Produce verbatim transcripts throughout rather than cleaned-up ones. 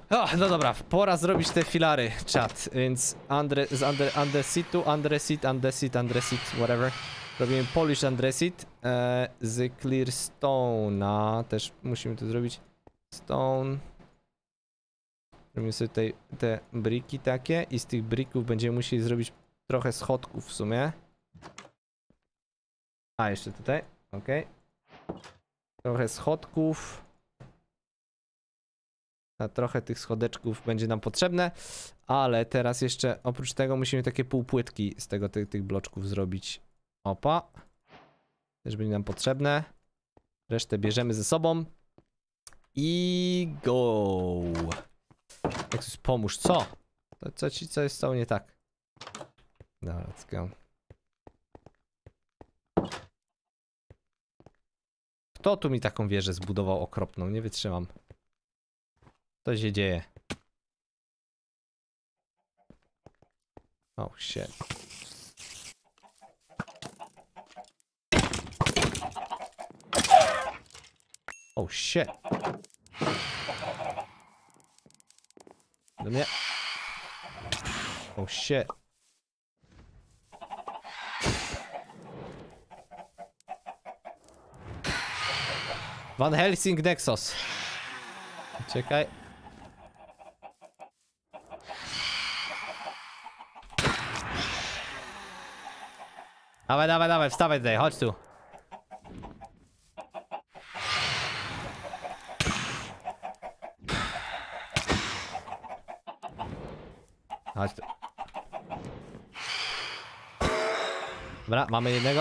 O, no dobra, pora zrobić te filary, czat, więc under, z under, underseatu, underseat, underseat, underseat, whatever. Robimy polish underseat e, z clearstone'a, też musimy to zrobić. Stone. Robimy sobie tutaj te briki takie i z tych brików będziemy musieli zrobić trochę schodków w sumie. A, jeszcze tutaj, okej. Trochę schodków. A trochę tych schodeczków będzie nam potrzebne, ale teraz jeszcze oprócz tego musimy takie półpłytki z tego tych, tych bloczków zrobić. Opa. Też będzie nam potrzebne. Resztę bierzemy ze sobą. I go. Nexus, pomóż, co? To co ci, co jest co nie tak? Dobra, let's go. Kto tu mi taką wieżę zbudował okropną? Nie wytrzymam. Co się dzieje? Oh shit. Oh shit. Do mnie. Oh shit. Van Helsing Nexus. Czekaj. Dawaj, dawaj, dawaj, wstawaj tutaj, chodź tu. Chodź tu. Dobra, mamy jednego.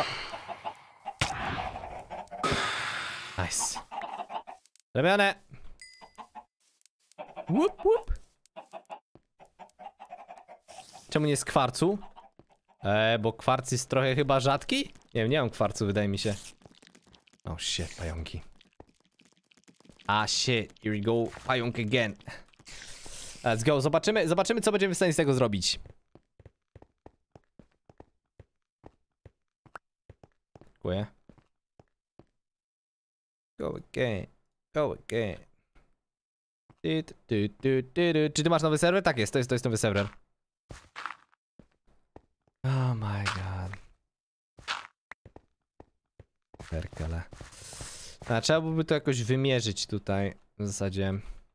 Nice. Zrobione. Łup, łup. Czemu nie z kwarcu? Eee, bo kwarc jest trochę chyba rzadki? Nie wiem, nie mam kwarcu, wydaje mi się. Oh shit, pająki. Ah shit, here we go, pająk again. Let's go, zobaczymy, zobaczymy co będziemy w stanie z tego zrobić. Dziękuję. Go again, go again. Czy ty masz nowy serwer? Tak jest, to jest, to jest nowy serwer. Oh my god. Perkele. A, trzeba byłoby to jakoś wymierzyć tutaj. W zasadzie.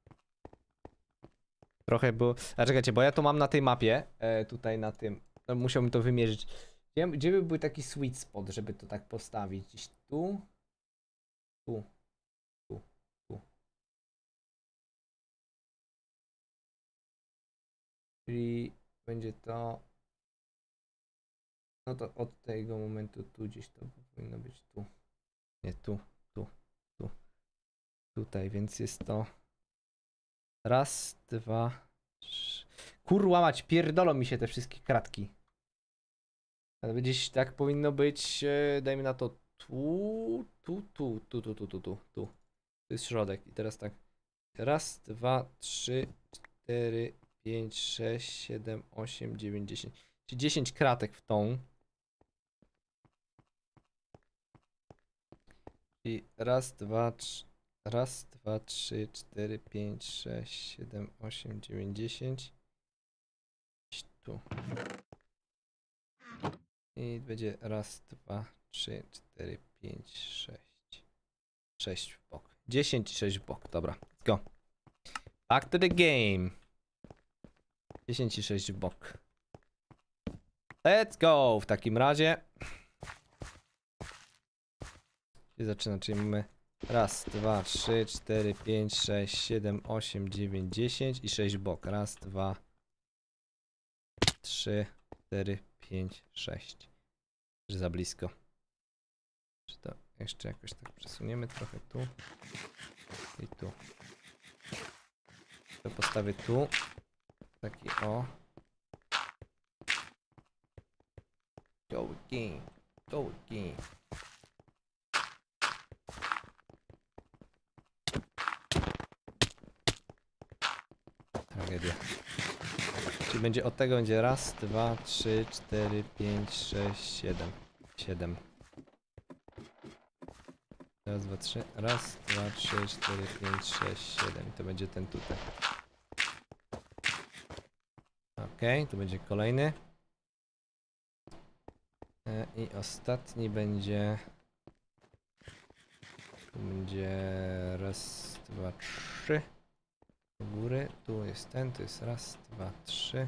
Trochę było. A czekajcie, bo ja to mam na tej mapie. E, tutaj na tym. No, musiałbym to wymierzyć. Gdzie, gdzie by był taki sweet spot, żeby to tak postawić? Gdzieś tu? Tu. Tu. Tu. Czyli będzie to. No to od tego momentu tu gdzieś to powinno być tu. Nie, tu, tu, tu. Tutaj, więc jest to... Raz, dwa, trzy... Kurwa mać, pierdolą mi się te wszystkie kratki. Ale gdzieś tak powinno być, e, dajmy na to tu, tu, tu, tu, tu, tu, tu, tu, tu. To jest środek i teraz tak. Raz, dwa, trzy, cztery, pięć, sześć, siedem, osiem, dziewięć, dziesięć. Czyli dziesięć kratek w tą. I raz, dwa, trzy, raz, dwa, trzy, cztery, pięć, sześć, siedem, osiem, dziewięć, dziesięć. Tu. I będzie raz, dwa, trzy, cztery, pięć, sześć. sześć w bok. dziesięć i sześć w bok. Dobra, let's go. Back to the game. dziesięć i sześć w bok. Let's go w takim razie. I zaczyna, czyli mamy raz, dwa, trzy, cztery, pięć, sześć, siedem, osiem, dziewięć, dziesięć i sześć w bok. Raz, dwa, trzy, cztery, pięć, sześć. Że za blisko. Czy to jeszcze jakoś tak przesuniemy trochę tu i tu. To postawię tu. Taki o. Go again. Go again. Tragedia. Czyli będzie od tego będzie raz, dwa, trzy, cztery, pięć, sześć, siedem. siedem. Raz, dwa, trzy. Raz, dwa, trzy, cztery, pięć, sześć, siedem. I to będzie ten tutaj. Okej, tu będzie kolejny. E, I ostatni będzie... Tu będzie raz, dwa, trzy. Do góry, tu jest ten, tu jest raz, dwa, trzy.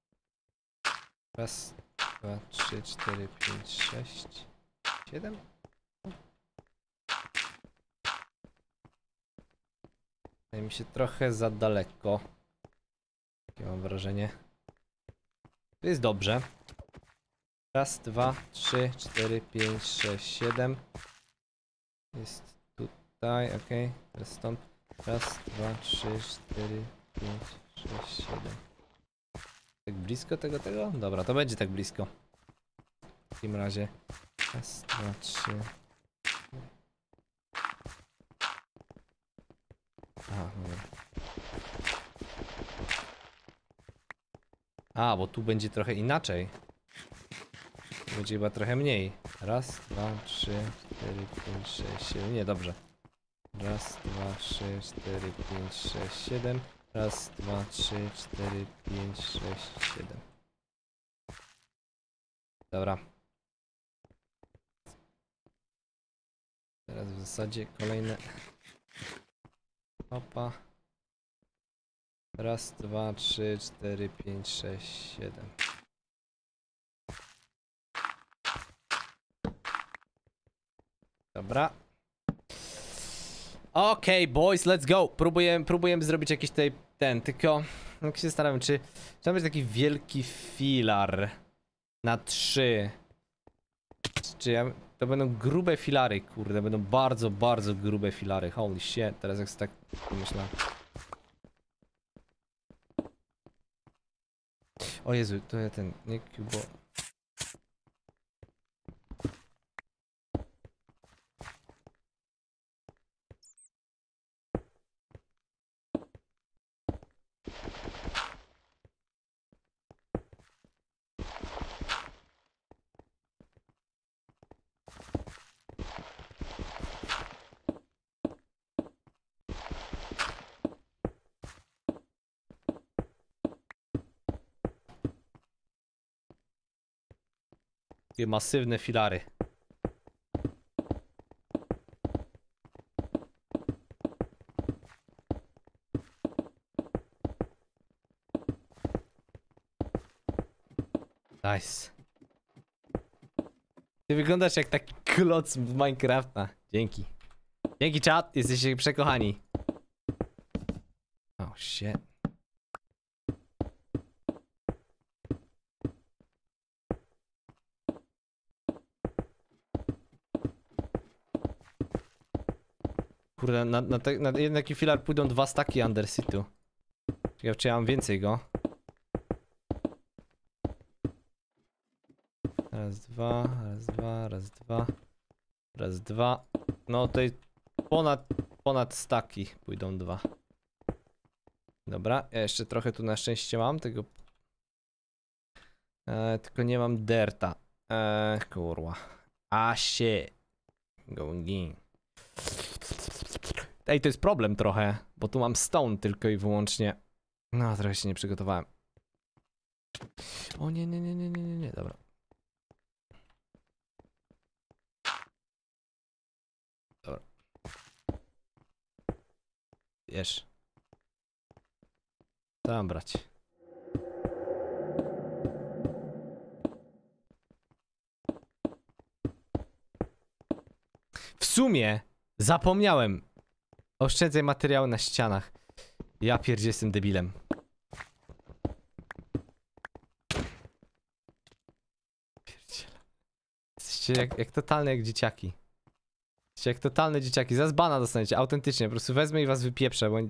Raz, dwa, trzy, cztery, pięć, sześć, siedem. Wydaje mi się trochę za daleko. Takie mam wrażenie. Tu jest dobrze. Raz, dwa, trzy, cztery, pięć, sześć, siedem. Jest tutaj, ok. Teraz stąd. Raz, dwa, trzy, cztery, pięć, sześć, siedem. Tak blisko tego, tego? Dobra, to będzie tak blisko. W takim razie. Raz, dwa, trzy. Aha, dobra. A, bo tu będzie trochę inaczej. Tu będzie chyba trochę mniej. Raz, dwa, trzy, cztery, pięć, sześć, siedem. Nie, dobrze. Raz, dwa, trzy, cztery, pięć, sześć, siedem. Raz, dwa, trzy, cztery, pięć, sześć, siedem. Dobra. Teraz w zasadzie kolejne. Opa. Raz, dwa, trzy, cztery, pięć, sześć, siedem. Dobra. Okej, okay, boys, let's go. Próbujemy, próbujemy zrobić jakiś tutaj ten, tylko jak się zastanawiam, czy trzeba być taki wielki filar na trzy. Czy ja, to będą grube filary, kurde, będą bardzo, bardzo grube filary. Holy shit, teraz jak sobie tak myślę. O Jezu, to ja ten, nie kubo. Takie masywne filary. Nice. Ty wyglądasz jak taki kloc z Minecrafta. Dzięki. Dzięki, czat, jesteście przekochani. Oh shit. Kurde, na, na, te, na jeden taki filar pójdą dwa staki Undersitu. Ciekawe, czy ja mam więcej go. Raz, dwa, raz, dwa, raz, dwa. Raz, dwa. No tutaj ponad, ponad staki pójdą dwa. Dobra, ja jeszcze trochę tu na szczęście mam tego. E, tylko nie mam derta. E, kurwa. A shit. Going in. Ej, to jest problem trochę, bo tu mam stone tylko i wyłącznie. No, trochę się nie przygotowałem. O nie, nie, nie, nie, nie, nie, nie, dobra. Dobra. Wiesz. Co mam brać? W sumie zapomniałem. Oszczędzaj materiały na ścianach. Ja pierdzie jestem debilem. Pierdziele. Jesteście jak, jak totalne jak dzieciaki. Jesteście jak totalne dzieciaki. Zaraz bana dostaniecie, autentycznie. Po prostu wezmę i was wypieprzę, bo...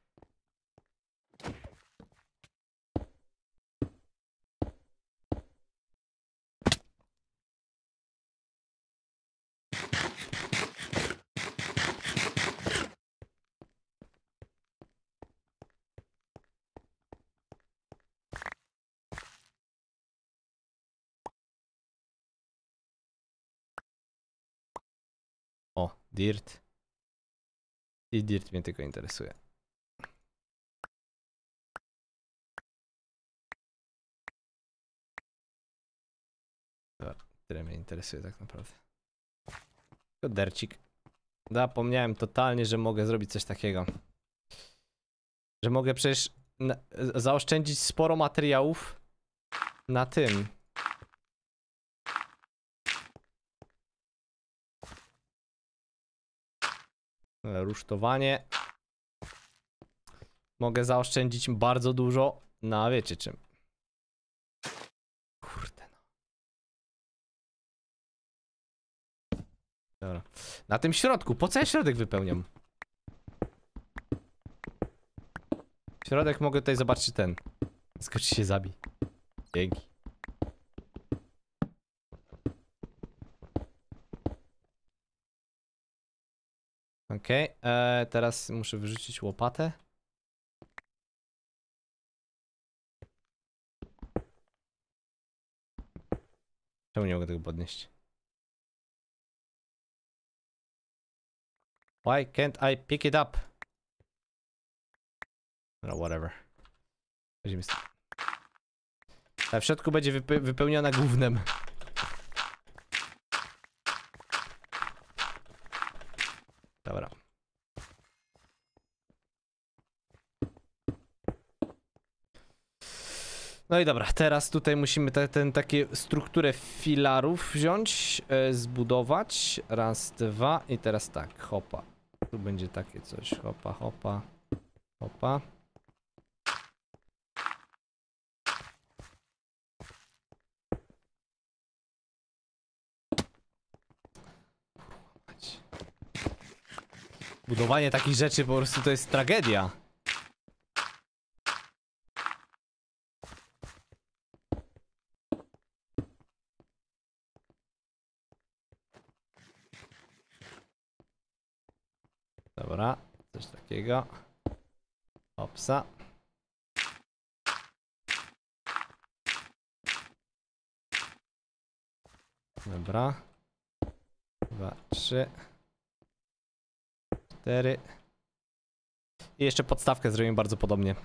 O, dirt. I dirt mnie tylko interesuje. tyle mnie interesuje tak naprawdę. Kodercik. Zapomniałem totalnie, że mogę zrobić coś takiego. Że mogę przecież na, zaoszczędzić sporo materiałów na tym. Rusztowanie. Mogę zaoszczędzić bardzo dużo na wiecie czym. Kurde no. Dobra. Na tym środku. Po co ja środek wypełniam? Środek mogę tutaj zobaczyć ten. Skoczy się zabij. Dzięki. Okej, okay. Teraz muszę wyrzucić łopatę. Czemu nie mogę tego podnieść? Why can't I pick it up? No, whatever. Weźmy z... Ta w środku będzie wype wypełniona gównem. Dobra. No i dobra, teraz tutaj musimy te, ten, takie strukturę filarów wziąć, e, zbudować. Raz, dwa i teraz tak, hopa. Tu będzie takie coś, hopa, hopa, hopa. Budowanie takich rzeczy po prostu to jest tragedia. Dobra, coś takiego. Opsa. Dobra. Dwa, trzy. Cztery. I jeszcze podstawkę zrobimy bardzo podobnie.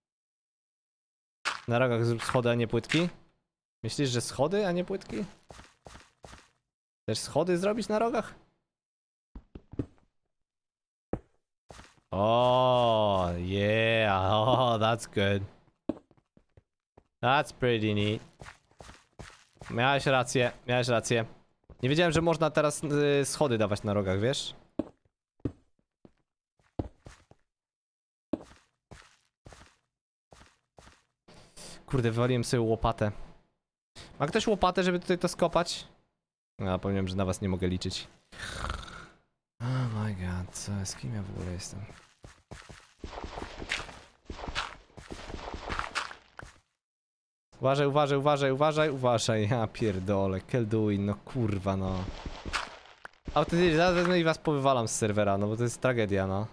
Na rogach zrób schody, a nie płytki. Myślisz, że schody, a nie płytki? Chcesz schody zrobić na rogach? O, yeah, oh, that's good. That's pretty neat. Miałeś rację, miałeś rację. Nie wiedziałem, że można teraz y, schody dawać na rogach, wiesz? Kurde, wywaliłem sobie łopatę. Ma ktoś łopatę, żeby tutaj to skopać? No, powiem, że na was nie mogę liczyć. Oh my god, co, z kim ja w ogóle jestem? Uważaj, uważaj, uważaj, uważaj, uważaj, ja pierdolę, Kelduin, no kurwa no. Autentycznie, zaraz wezmę i was powywalam z serwera, no bo to jest tragedia, no.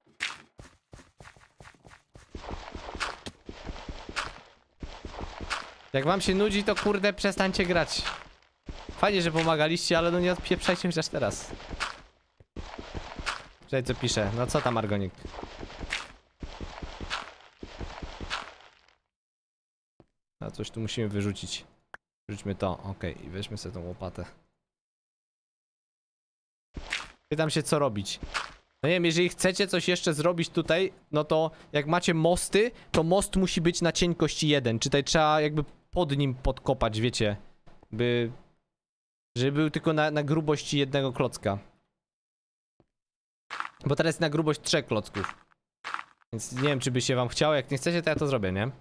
Jak wam się nudzi, to kurde przestańcie grać. Fajnie, że pomagaliście, ale no nie odpieprzajcie chociaż teraz. Czekaj, co pisze, no co tam Argonik? A coś tu musimy wyrzucić. Wyrzućmy to, okej, okay. I weźmy sobie tą łopatę. Pytam się, co robić. No nie wiem, jeżeli chcecie coś jeszcze zrobić tutaj, no to jak macie mosty, to most musi być na cienkość jeden. Czy tutaj trzeba jakby pod nim podkopać, wiecie, by... żeby był tylko na, na grubości jednego klocka. Bo teraz jest na grubość trzech klocków. Więc nie wiem, czy by się wam chciało, jak nie chcecie, to ja to zrobię, nie?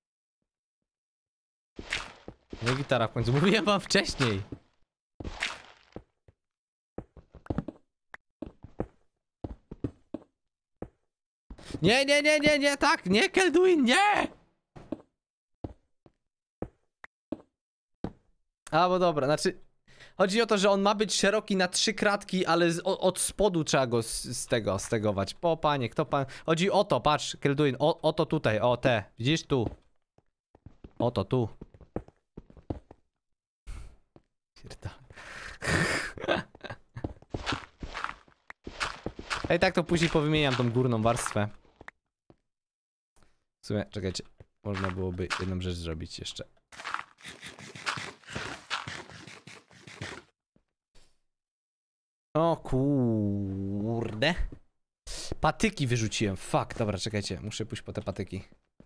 Nie gitara w końcu, mówiłem wam wcześniej. Nie, nie, nie, nie, nie, tak, nie, Kelduin, nie! A, bo dobra, znaczy... Chodzi o to, że on ma być szeroki na trzy kratki, ale z, o, od spodu trzeba go z, z tego stegować. Po panie, kto pan... Chodzi o to, patrz, Kelduin, o, o to tutaj, o te, widzisz tu. O to tu. Pierdolę. Ej, tak to później powymieniam tą górną warstwę. W sumie, czekajcie, można byłoby jedną rzecz zrobić jeszcze. O kurde. Patyki wyrzuciłem. Fuck, dobra, czekajcie. Muszę pójść po te patyki.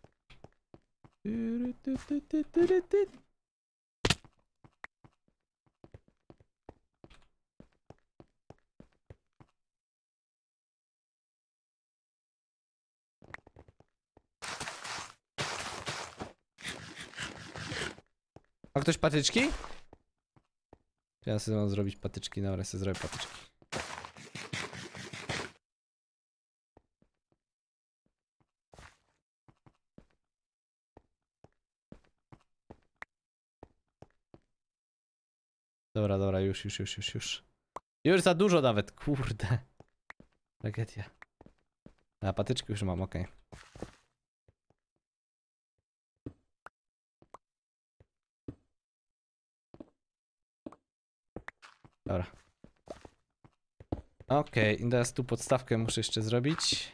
Ma ktoś patyczki? Ja sobie mam zrobić patyczki, dobra, sobie zrobię patyczki. Dobra, dobra, już, już, już, już, już. Już za dużo nawet, kurde. Tragedia. A patyczki już mam, okej. Okay. Dobra. Okej, okay, i teraz tu podstawkę muszę jeszcze zrobić.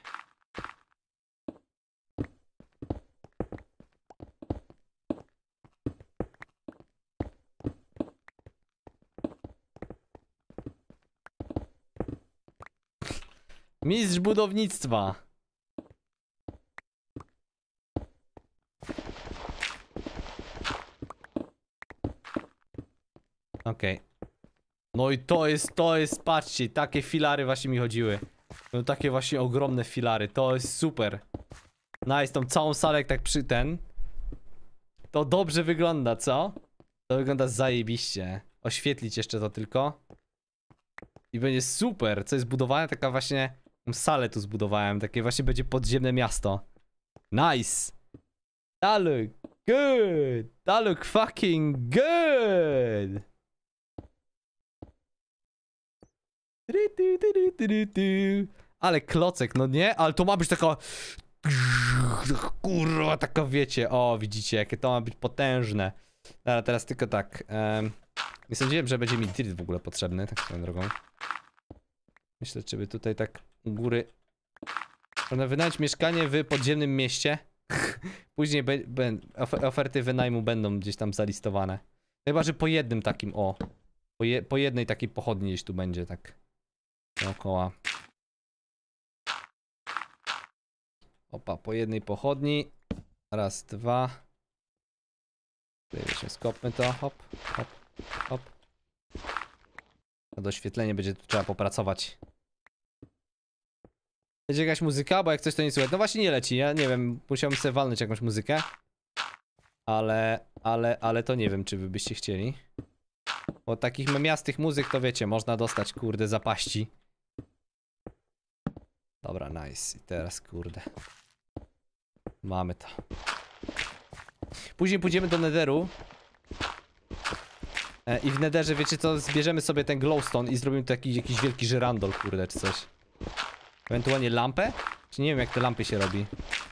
Mistrz budownictwa. Okej. Okay. No i to jest, to jest, patrzcie, takie filary właśnie mi chodziły. No takie właśnie ogromne filary, to jest super. Nice, tą całą salę jak tak przy ten. To dobrze wygląda, co? To wygląda zajebiście. Oświetlić jeszcze to tylko. I będzie super, co jest budowane, taka właśnie... Salę tu zbudowałem, takie właśnie będzie podziemne miasto. Nice! That look good! That look fucking good! Ale klocek, no nie? Ale to ma być taka... Kurwa, taka wiecie, o widzicie, jakie to ma być potężne. Dobra, teraz tylko tak. Um, nie sądziłem, że będzie mi dirt w ogóle potrzebny, tak swoją drogą. Myślę, czy by tutaj tak u góry... Można wynająć mieszkanie w podziemnym mieście. Później be, be, ofer oferty wynajmu będą gdzieś tam zalistowane. Chyba, że po jednym takim, o. Po, je, po jednej takiej pochodni gdzieś tu będzie, tak. Dookoła. Opa, po jednej pochodni. Raz, dwa. Tutaj weźmy, skopmy to. Hop, hop, hop. Na doświetlenie będzie tu trzeba popracować. Będzie jakaś muzyka, bo jak coś to nie słychać. No właśnie nie leci, ja nie wiem, musiałbym sobie walnąć jakąś muzykę. Ale, ale, ale to nie wiem, czy wy byście chcieli. Bo takich memiastych muzyk to wiecie, można dostać, kurde, zapaści. Dobra, nice. I teraz, kurde. Mamy to. Później pójdziemy do Netheru. E, I w Netherze, wiecie co, zbierzemy sobie ten glowstone i zrobimy tu jakiś, jakiś wielki żyrandol, kurde, czy coś. Ewentualnie lampę? Czy nie wiem, jak te lampy się robi.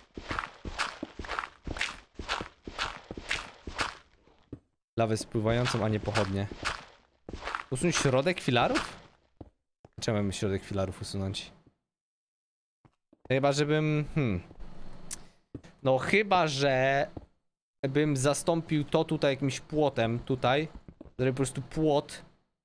Lawę spływającą, a nie pochodnie. Usunąć środek filarów? Czemu mamy środek filarów usunąć? Chyba, żebym... Hmm. No chyba, że... bym zastąpił to tutaj jakimś płotem, tutaj. Zrobię po prostu płot.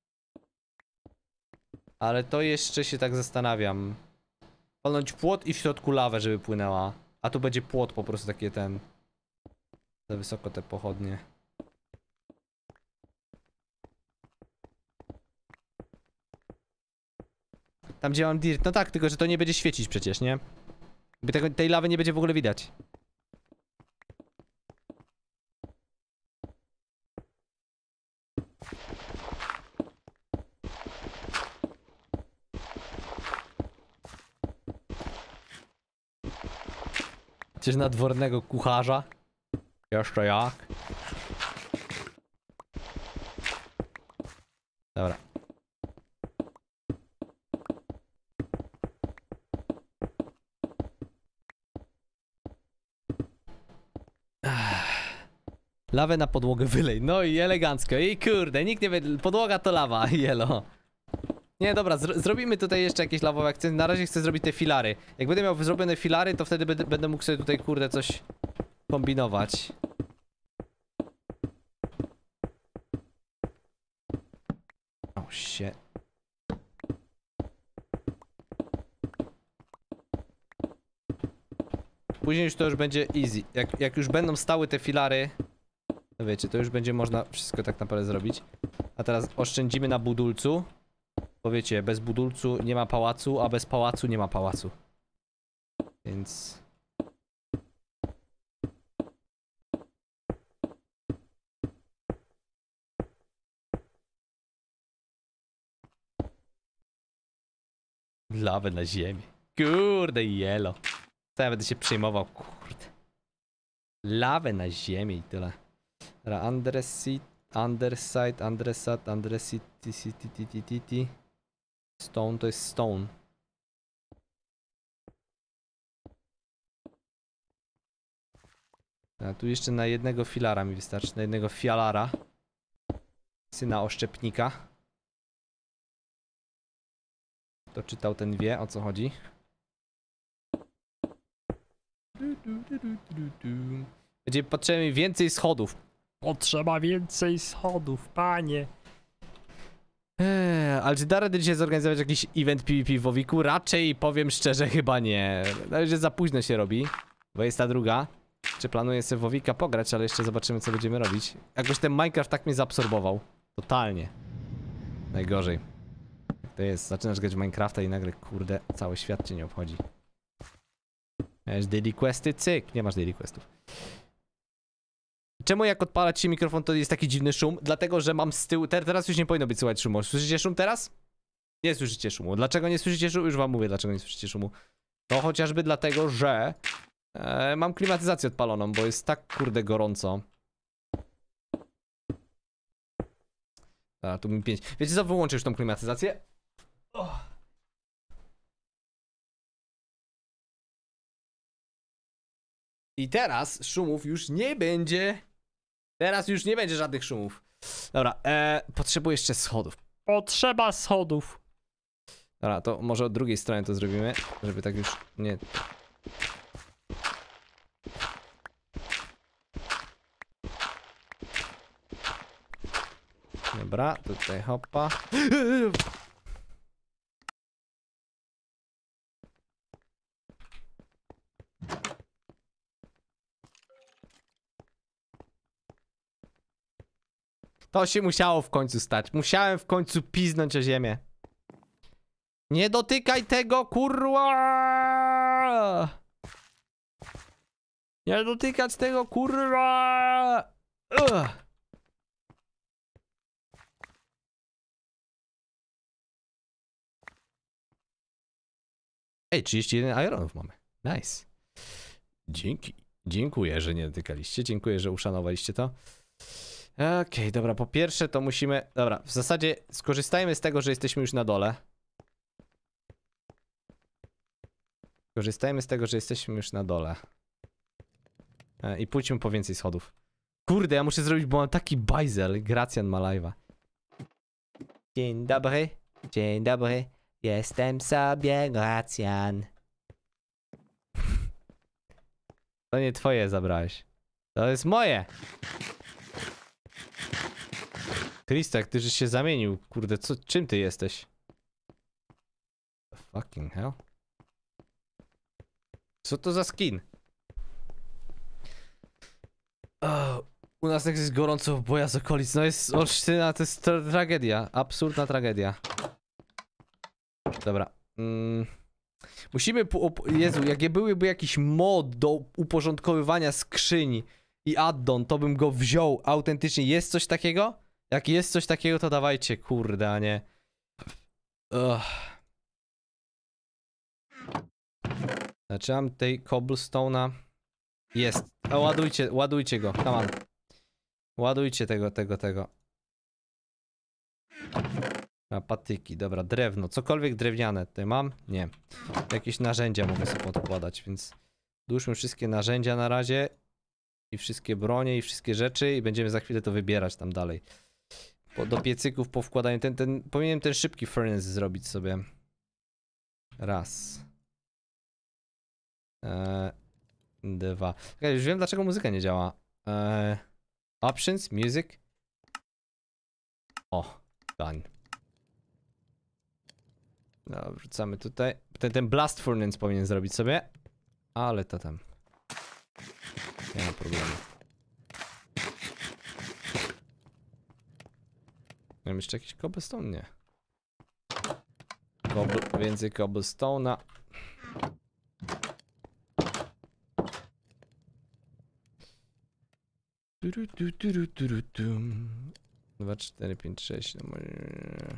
Ale to jeszcze się tak zastanawiam. Palnąć płot i w środku lawę, żeby płynęła. A tu będzie płot po prostu takie ten... Za wysoko te pochodnie. Tam gdzie mam dirt, no tak, tylko że to nie będzie świecić przecież, nie? By tego, tej lawy nie będzie w ogóle widać. Chcesz nadwornego kucharza? Jeszcze jak? Dobra. Lawę na podłogę wylej. No i elegancko. I kurde, nikt nie wie. Podłoga to lawa, jelo. Nie, dobra, zro zrobimy tutaj jeszcze jakieś lawowe akcenty. Na razie chcę zrobić te filary. Jak będę miał zrobione filary, to wtedy będę, będę mógł sobie tutaj, kurde, coś kombinować. Oh shit. Później już to już będzie easy. Jak, jak już będą stały te filary, to wiecie, to już będzie można wszystko tak naprawdę zrobić. A teraz oszczędzimy na budulcu. Bo wiecie, bez budulcu nie ma pałacu, a bez pałacu nie ma pałacu. Więc... Lawę na ziemię. Kurde, jelo. Co ja będę się przejmował, kurde. Lawę na ziemię i tyle. Dobra, underseat, underside, underside, underseat, t. Stone to jest stone. A tu jeszcze na jednego filara mi wystarczy, na jednego fialara. Syna oszczepnika. Kto czytał, ten wie, o co chodzi. Będzie potrzeba mi więcej schodów. Potrzeba więcej schodów, panie. Eee, ale czy da radę dzisiaj zorganizować jakiś event PvP w WoWiku? Raczej powiem szczerze, chyba nie. No już za późno się robi. dwudziesta druga. Czy planuję sobie w WoWika pograć, ale jeszcze zobaczymy, co będziemy robić. Jakoś ten Minecraft tak mnie zaabsorbował. Totalnie. Najgorzej. To jest, zaczynasz grać w Minecrafta i nagle, kurde, cały świat cię nie obchodzi. Miałeś daily questy? Cyk, nie masz daily questów. Czemu jak odpalać się mikrofon, to jest taki dziwny szum? Dlatego, że mam z tyłu, teraz już nie powinno być słychać szumu. Słyszycie szum teraz? Nie słyszycie szumu. Dlaczego nie słyszycie szumu? Już wam mówię, dlaczego nie słyszycie szumu. To chociażby dlatego, że e, mam klimatyzację odpaloną, bo jest tak kurde gorąco. A, tu mi pięć. Wiecie co, wyłączę już tą klimatyzację. Oh. I teraz szumów już nie będzie. Teraz już nie będzie żadnych szumów. Dobra, e, potrzebuję jeszcze schodów. Potrzeba schodów. Dobra, to może od drugiej strony to zrobimy, żeby tak już nie... Dobra, tutaj hopa. To się musiało w końcu stać. Musiałem w końcu piznąć o ziemię. Nie dotykaj tego, kurwa! Nie dotykać tego, kurwa! Ugh. Ej, trzydzieści jeden ironów mamy. Nice. Dzięki. Dziękuję, że nie dotykaliście. Dziękuję, że uszanowaliście to. Okej, okay, dobra, po pierwsze to musimy... Dobra, w zasadzie skorzystajmy z tego, że jesteśmy już na dole. Korzystajmy z tego, że jesteśmy już na dole. E, I pójdźmy po więcej schodów. Kurde, ja muszę zrobić, bo mam taki bajzel. Gracjan ma live'a. Dzień dobry, dzień dobry. Jestem sobie Gracjan. To nie twoje zabrałeś. To jest moje. Kristak, ty żeś się zamienił. Kurde, co, czym ty jesteś? The fucking hell? Co to za skin? Oh, u nas tak jest gorąco, bo ja z okolic. No jest Olsztyna, to jest tra tragedia. Absurdna tragedia. Dobra. Mm. Musimy... Jezu, jak byłyby jakiś mod do uporządkowywania skrzyni i addon, to bym go wziął autentycznie. Jest coś takiego? Jak jest coś takiego, to dawajcie, kurde, a nie. Ugh. Znaczy mam tej cobblestone'a. Jest. O, ładujcie, ładujcie go, come on. Ładujcie tego, tego, tego. A, patyki, dobra, drewno, cokolwiek drewniane tutaj mam? Nie. Jakieś narzędzia mogę sobie podkładać, więc dłużmy wszystkie narzędzia na razie. I wszystkie bronie, i wszystkie rzeczy i będziemy za chwilę to wybierać tam dalej. Po, do piecyków po wkładaniu, ten, ten, powinienem ten szybki furnace zrobić sobie. Raz. Eee, dwa. Okay, już wiem, dlaczego muzyka nie działa. Eee, options, music. O, done. No, wrzucamy tutaj. Ten, ten blast furnace powinien zrobić sobie. Ale to tam. nie ma problemu. Mam jeszcze jakiś cobblestone? Nie. Cobble, więcej cobblestone'a. dwa, cztery, pięć, sześć. No może...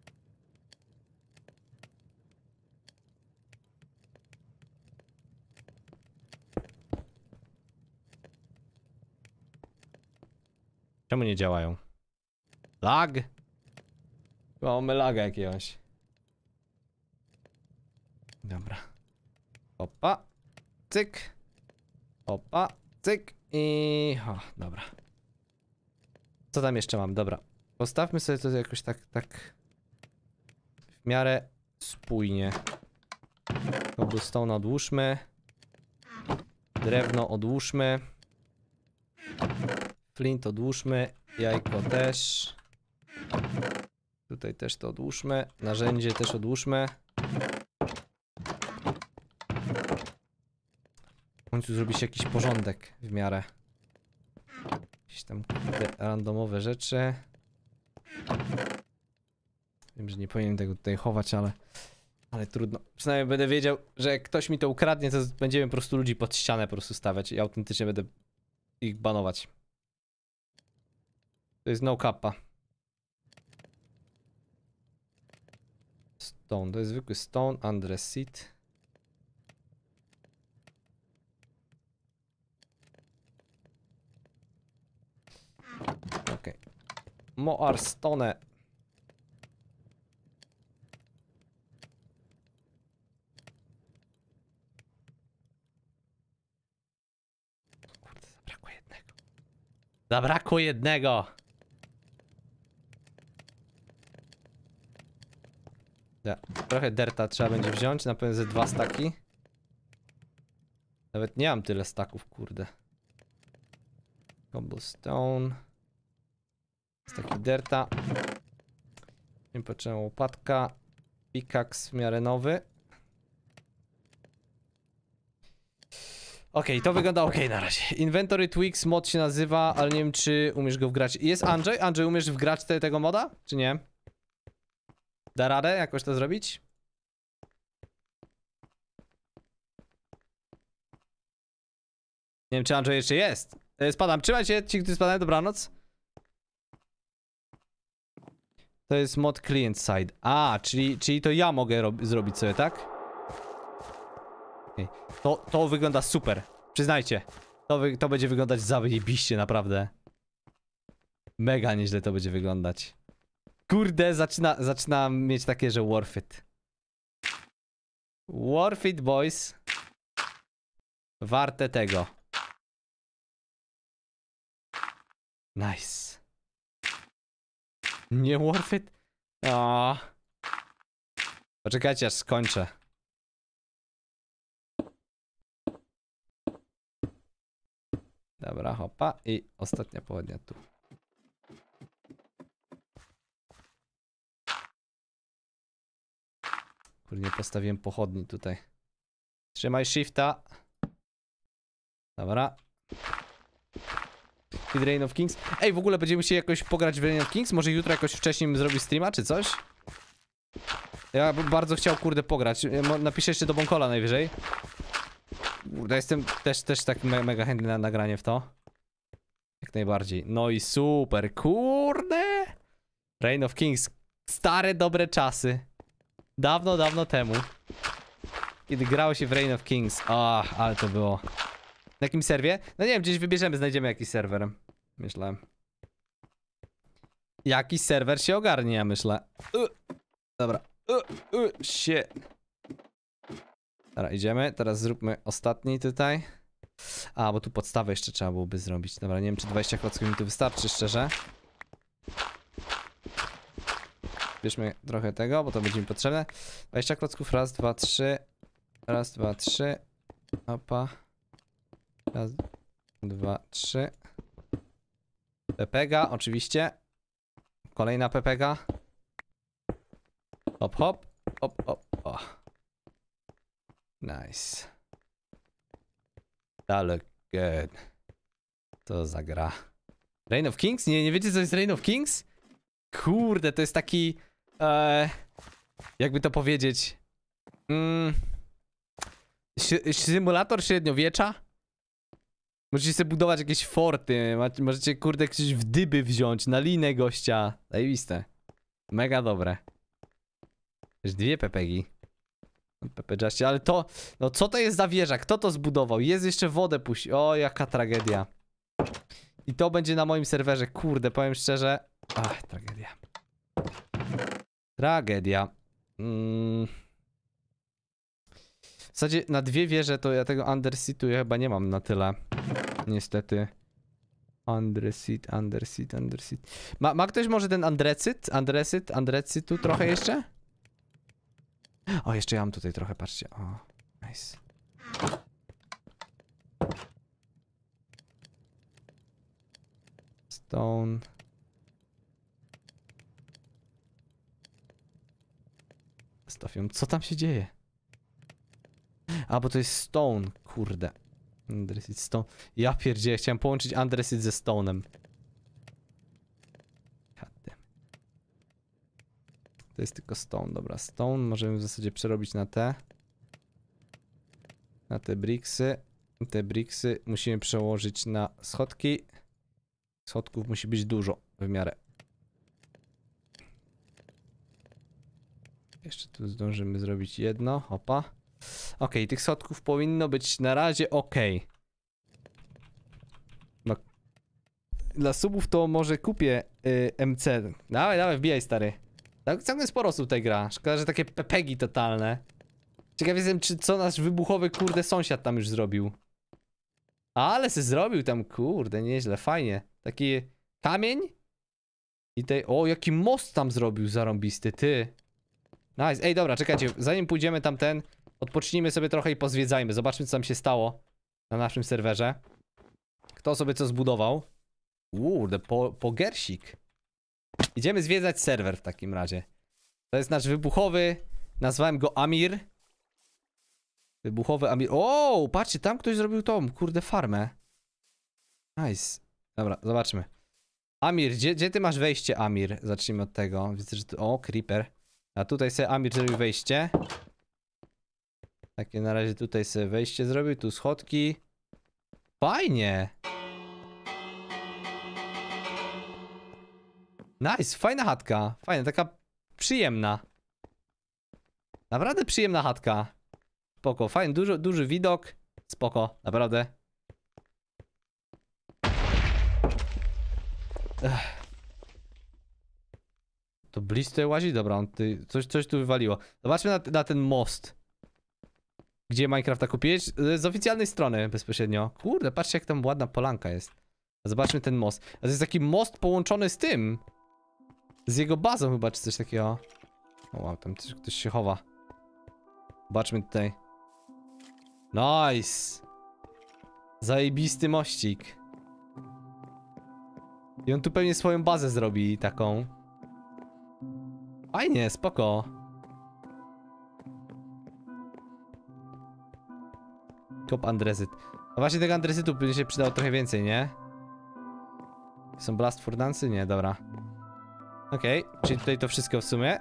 Czemu nie działają? Lag? Chyba mamy laga jakiegoś. Dobra. Opa. Cyk. Opa. Cyk. I... O, dobra. Co tam jeszcze mam? Dobra. Postawmy sobie to jakoś tak, tak... w miarę spójnie. Cobblestone odłóżmy. Drewno odłóżmy. Flint odłóżmy. Jajko też. Tutaj też to odłóżmy. Narzędzie też odłóżmy. W końcu zrobi się jakiś porządek w miarę. Jakieś tam randomowe rzeczy. Wiem, że nie powinienem tego tutaj chować, ale... Ale trudno. Przynajmniej będę wiedział, że jak ktoś mi to ukradnie, to będziemy po prostu ludzi pod ścianę po prostu stawiać i autentycznie będę ich banować. To jest no kappa. Stone, to jest zwykły stone, andresit. Okej. Okay. Moar stone. Kurde, zabrakło jednego. Zabrakło jednego! Ja, trochę derta trzeba będzie wziąć, na pewno ze dwa staki. Nawet nie mam tyle staków, kurde. Cobblestone. Staki derta. Nie potrzeba łopatka. Pickaxe w miarę nowy. Okej, okay, to wygląda ok na razie. Inventory Tweaks mod się nazywa, ale nie wiem, czy umiesz go wgrać. Jest Andrzej? Andrzej, umiesz wgrać te, tego moda? Czy nie? Da radę jakoś to zrobić? Nie wiem, czy Andrzej jeszcze jest. Spadam, trzymaj się, ci, którzy spadają, dobranoc. To jest mod client side. A, czyli, czyli to ja mogę zrobić sobie, tak? Okay. To, to wygląda super. Przyznajcie. To, wy to będzie wyglądać zajebiście, naprawdę. Mega nieźle to będzie wyglądać. Kurde, zaczyna, zaczyna mieć takie, że worth it. Worth it, boys. Warte tego. Nice. Nie worth it? O. Poczekajcie, aż skończę. Dobra, hopa. I ostatnia pochodnia tu. Kurde, nie postawiłem pochodni tutaj. Trzymaj shifta. Dobra. Speed Reign of Kings. Ej, w ogóle będziemy musieli jakoś pograć w Reign of Kings? Może jutro jakoś wcześniej zrobić streama, czy coś? Ja bym bardzo chciał, kurde, pograć. Napiszę jeszcze do Bonkola najwyżej. Kurde, jestem też, też tak me mega chętny na nagranie w to. Jak najbardziej. No i super, kurde! Reign of Kings. Stare, dobre czasy. Dawno, dawno temu. Kiedy grało się w Reign of Kings. Ach, ale to było. Na jakim serwie? No nie wiem, gdzieś wybierzemy, znajdziemy jakiś serwer. Myślę. Jakiś serwer się ogarnie, ja myślę. Uh, dobra. Uh, uh, shit. Dobra, idziemy. Teraz zróbmy ostatni tutaj. A, bo tu podstawę jeszcze trzeba byłoby zrobić. Dobra, nie wiem, czy dwadzieścia klocków mi tu wystarczy, szczerze. Bierzmy trochę tego, bo to będzie mi potrzebne. dwadzieścia klocków, raz, dwa, trzy. Raz, dwa, trzy. Opa. Raz, dwa, trzy. Pepega, oczywiście. Kolejna pepega. Hop, hop. Hop, hop. O. Nice. That look good. To za gra. Reign of Kings? Nie, nie wiecie co jest Reign of Kings? Kurde, to jest taki... E, jakby to powiedzieć... Mm, symulator średniowiecza? Możecie sobie budować jakieś forty, możecie kurde gdzieś w dyby wziąć, na linę gościa. Zajebiste. Mega dobre. Już dwie pepegi. Pepejaście, ale to... No co to jest za wieża? Kto to zbudował? Jest jeszcze wodę puści. O, jaka tragedia. I to będzie na moim serwerze. Kurde, powiem szczerze. Ach, tragedia. Tragedia. Mm. W zasadzie na dwie wieże to ja tego Underseatu ja chyba nie mam na tyle. Niestety. Underseat, Underseat, Underseat. Ma, ma ktoś może ten Andrecyt? Andrecyt? Andrecytu trochę jeszcze? O, jeszcze ja mam tutaj trochę, patrzcie. O, nice. Stone. Stawiam. Co tam się dzieje? A, bo to jest stone, kurde. Andresit stone. Ja pierdzielę, chciałem połączyć Andresit ze stone'em. To jest tylko stone, dobra. Stone możemy w zasadzie przerobić na te. Na te bricksy. Te bricksy musimy przełożyć na schodki. Schodków musi być dużo w miarę. Jeszcze tu zdążymy zrobić jedno, hopa. Ok, tych schodków powinno być na razie ok. No. Dla subów to może kupię y, M C. Dawaj, dawaj, wbijaj stary. Tak, całkiem sporo osób tutaj gra. Szkoda, że takie pepegi totalne. Ciekaw jestem, czy co nasz wybuchowy kurde sąsiad tam już zrobił. Ale se zrobił tam, kurde, nieźle, fajnie. Taki kamień. I tej, o, jaki most tam zrobił zarąbisty, ty. Nice, ej dobra, czekajcie, zanim pójdziemy tam ten, odpocznijmy sobie trochę i pozwiedzajmy. Zobaczmy co tam się stało na naszym serwerze. Kto sobie co zbudował. Kurde, po, pogersik. Idziemy zwiedzać serwer w takim razie. To jest nasz wybuchowy, nazwałem go Amir. Wybuchowy Amir. O, patrzcie, tam ktoś zrobił tą, kurde, farmę. Nice. Dobra, zobaczmy. Amir, gdzie, gdzie ty masz wejście, Amir? Zacznijmy od tego. Widzę, że tu... O, creeper. A tutaj sobie Amir zrobił wejście. Takie na razie tutaj sobie wejście zrobił, tu schodki. Fajnie. Nice, fajna chatka. Fajna, taka przyjemna. Naprawdę przyjemna chatka. Spoko, fajny, duży, duży widok. Spoko, naprawdę. Ech. To Bliss tutaj łazi? Dobra, on ty, coś, coś tu wywaliło. Zobaczmy na, na ten most. Gdzie Minecrafta kupiłeś? Z oficjalnej strony bezpośrednio. Kurde, patrzcie jak tam ładna polanka jest. Zobaczmy ten most. A to jest taki most połączony z tym. Z jego bazą chyba, czy coś takiego. O wow, tam też ktoś się chowa. Zobaczmy tutaj. Nice. Zajebisty mościk. I on tu pewnie swoją bazę zrobi taką. Fajnie, spoko. Kop andrezyt. No właśnie tego andrezytu by się przydało trochę więcej, nie? Są blast furnansy? Nie, dobra. Okej, okay, czyli tutaj to wszystko w sumie.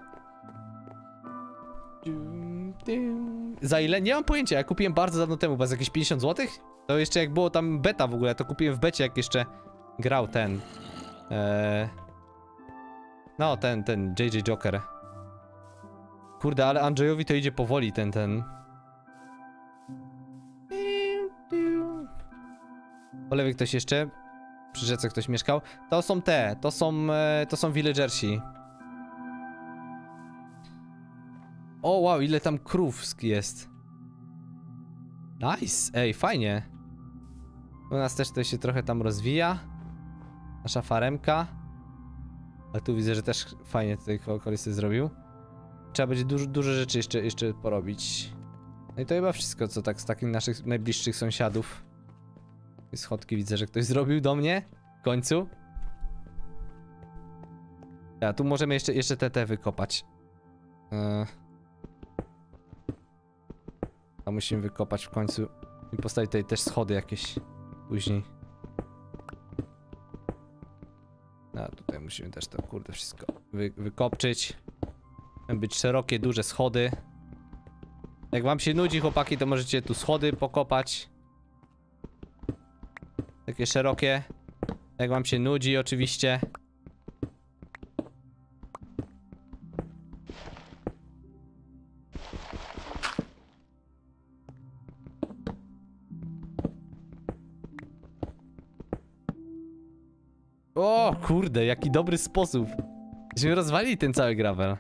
Za ile? Nie mam pojęcia, ja kupiłem bardzo dawno temu, chyba za jakieś pięćdziesiąt złotych? To jeszcze jak było tam beta w ogóle, to kupiłem w becie jak jeszcze grał ten. Eee... No, ten, ten, J J Joker. Kurde, ale Andrzejowi to idzie powoli, ten, ten. Po lewej ktoś jeszcze. Przy rzece ktoś mieszkał. To są te, to są, e, to są villagersi. O wow, ile tam krów jest. Nice, ej, fajnie. U nas też to się trochę tam rozwija. Nasza faremka. A tu widzę, że też fajnie tutaj okolicy zrobił. Trzeba będzie dużo, dużo rzeczy jeszcze, jeszcze porobić. No i to chyba wszystko, co tak z takich naszych najbliższych sąsiadów. I schodki widzę, że ktoś zrobił do mnie. W końcu. Ja, tu możemy jeszcze, jeszcze te, te wykopać. Yy. A musimy wykopać w końcu. I postawić tutaj też schody jakieś. Później. No tutaj musimy też to, kurde, wszystko wy wykopczyć. Mają być szerokie, duże schody. Jak wam się nudzi, chłopaki, to możecie tu schody pokopać. Takie szerokie. Jak wam się nudzi, oczywiście. O kurde, jaki dobry sposób. Żeśmy rozwalili ten cały gravel.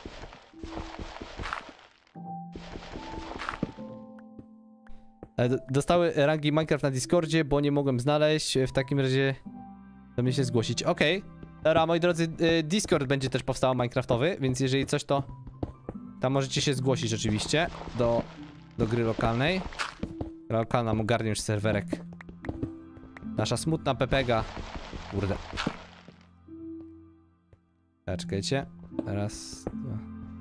Dostały rangi Minecraft na Discordzie, bo nie mogłem znaleźć. W takim razie do mnie się zgłosić. Okej. Okay. Dobra, moi drodzy, Discord będzie też powstał Minecraftowy, więc jeżeli coś, to tam możecie się zgłosić oczywiście do, do gry lokalnej. Gra lokalna ogarnie już serwerek. Nasza smutna Pepega. Kurde. Czekajcie. Raz, dwa.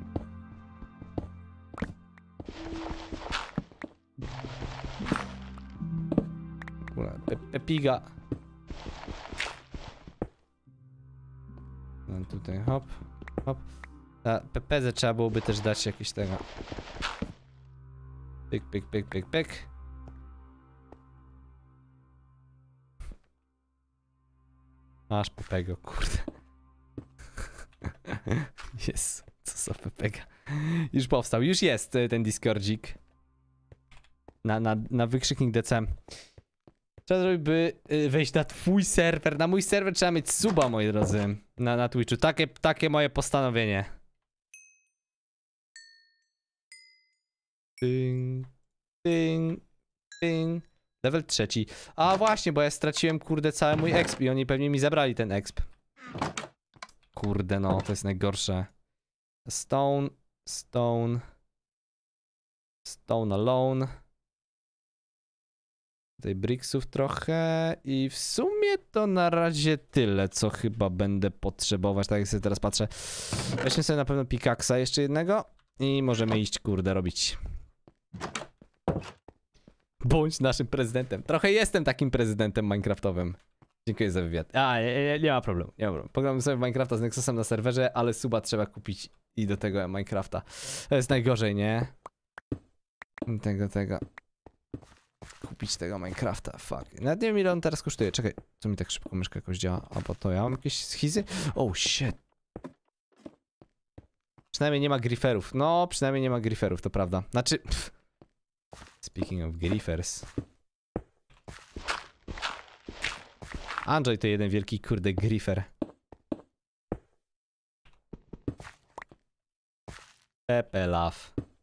Pe Pepiga. No tutaj hop, hop. Na Pepeze trzeba byłoby też dać jakieś tego. Pyk, pyk, pyk, pyk, pyk. Masz Pepego, kurde. Jest, co za Pepega. Już powstał, już jest ten Discordzik. Na, na, na wykrzyknik D C. Trzeba zrobić, by wejść na twój serwer. Na mój serwer trzeba mieć suba, moi drodzy. Na, na Twitchu. Takie, takie moje postanowienie. Ding, ding, ding. Level trzeci. A właśnie, bo ja straciłem, kurde, cały mój exp i oni pewnie mi zabrali ten exp. Kurde, no, to jest najgorsze. Stone, stone. Stone alone. Tutaj bricksów trochę i w sumie to na razie tyle, co chyba będę potrzebować, tak jak sobie teraz patrzę. Weźmy sobie na pewno pikaksa jeszcze jednego i możemy iść, kurde, robić. Bądź naszym prezydentem. Trochę jestem takim prezydentem minecraftowym. Dziękuję za wywiad. A, nie, nie, nie ma problemu, nie ma problemu. Pogramy sobie w Minecrafta z Nexusem na serwerze, ale suba trzeba kupić i do tego Minecrafta. To jest najgorzej, nie? Tego, tego. Kupić tego Minecrafta, fuck. Nawet nie wiem, ile on teraz kosztuje. Czekaj, co mi tak szybko myszka jakoś działa? A bo to ja mam jakieś schizy? Oh shit. Przynajmniej nie ma griferów. No, przynajmniej nie ma griferów, to prawda. Znaczy... Pff. Speaking of griffers. Android to jeden wielki, kurde, griffer. Pepe Love.